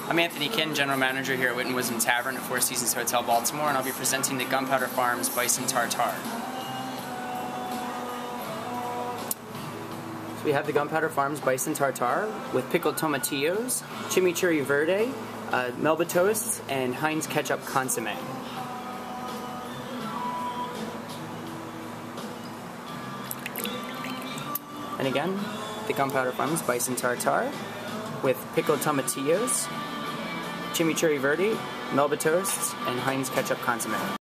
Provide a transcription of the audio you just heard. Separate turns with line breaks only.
I'm Anthony Kinn, General Manager here at Wit and Wisdom Tavern at Four Seasons Hotel Baltimore, and I'll be presenting the Gunpowder Farms Bison Tartare. So we have the Gunpowder Farms Bison Tartare with pickled tomatillos, chimichurri verde, Melba toast, and Heinz ketchup consomme. And again, the Gunpowder Farms Bison Tartare with pickled tomatillos, chimichurri verde, Melba toast, and Heinz ketchup consomme.